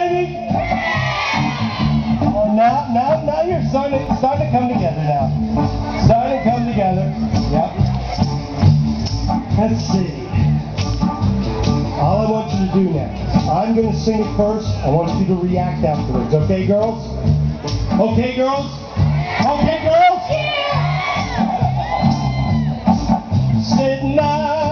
baby? Oh, now you're starting to come together now. Starting to come together. Yep. Let's see. All I want you to do now, I'm going to sing it first. I want you to react afterwards. Okay, girls? Okay, girls? Okay, girls? Yeah! Sitting